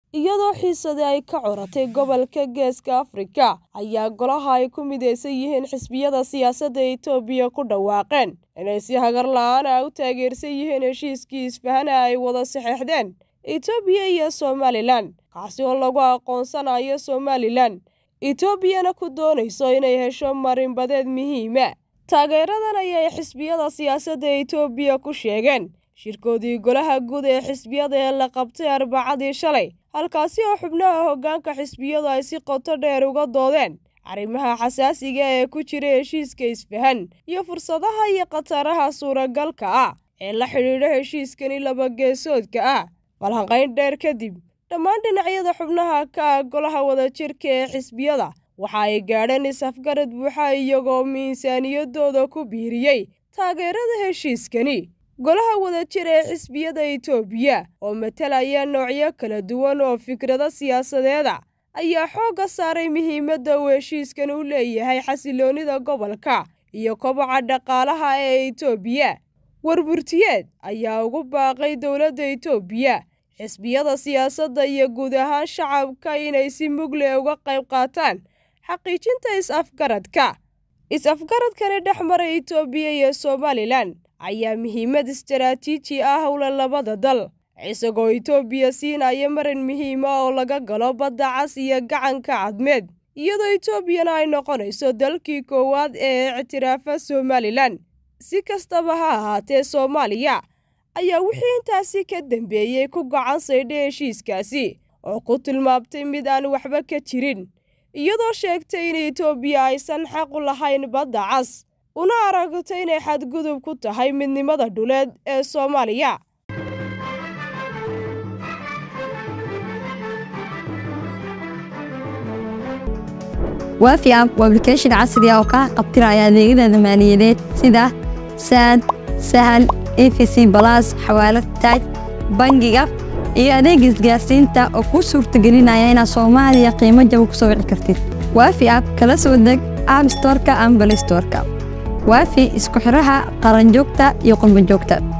iyadoo xiisada ay ka coratay gobolka Geeska Afrika ayaa golaha ay ku mideysan yihiin xisbiyada siyaasadda Itoobiya ku dhawaaqeen inay si hagar la'aan ah u taageersan yihiin heshiiskii isfahan ay wada saxeexdeen Itoobiya iyo Somaliland kaasi oo lagu aqoonsanayo Somaliland Itoobiyana ku doonayso inay hesho marinbadeed muhiim ah. Taageeradan ayay xisbiyada siyaasadda Itoobiya ku sheegeen shirkoodii golaha guud ee xisbiyada ee la qabtay Arbacadii shalay, halkaasi oo xubnaha hoggaanka xisbiyadu ay si qoto dheer uga doodeen arrimaha xasaasiga ee ku jira heshiiska isfahan iyo fursadaha iyo khataraha suuragalka ah ee la xidhiidha heshiiskani laba geesoodka ah. Falanqayn dheer kadib, dhammaan dhinacyada xubnaha ka golaha wadajirka ee xisbiyada waxa ay gaadheen is-afgarad buuxa iyagoo miisaaniyadooda ku biiriyay taageerada heshiiskani. Golaha wadajir ee xisbiyada Itoobiya oo matalaya noocyo kala duwan oo fikrado siyaasadeed ayaa xoogga saaray muhiimadda uu heshiiskan u leeyahay xasiloonida gobolka iyo koboca dhaqaalaha ee Itoobiya. Warburtiyeed ayaa ugu baaqay dowladda Itoobiya, xisbiyada siyaasadda iyo guud ahaan shacabka inay si mug leh uga qayb qaataan xaqiijinta is-afgaradka. Is-afgaradkani dhex maray Itoobiya iyo Somaliland ayaa muhiimad istiraatiiji ah u leh labada dal, isagoo Itoobiya siinaya marin muhiim ah oo laga galo badda cas iyo gacanka cadmeed, iyadoo Itoobiyana ay noqonayso dalkii koowaad ee ictiraafa Somaliland. Si kastaba ha ahaatee, Soomaaliya ayaa wixii intaasi ka dambeeyay ku gacan saydhay heshiiskaasi oo ku tilmaamtay mid aan waxba ka jirin, iyadoo sheegtay in Itoobiya aysan xaq u lahayn badda cas, una aragto inay xadgudub ku tahay midnimada dhuleed ee Soomaaliya. Waafi app waa application casri ah oo ka qabtiraya adeegyada maaliyadeed sida Sad, Sahal, EFC Plus, xawaalad taaj, bangiga iyo adeeg isgaarsiinta oo kuu suurtagelinaya inaad Soomaaliya qiimo jaban ku soo wici kartid. Waafi app kala soo deg App Store-ka ama Play Store-ka. Waafi isku xiraha qaran joogta iyo qurbo joogta.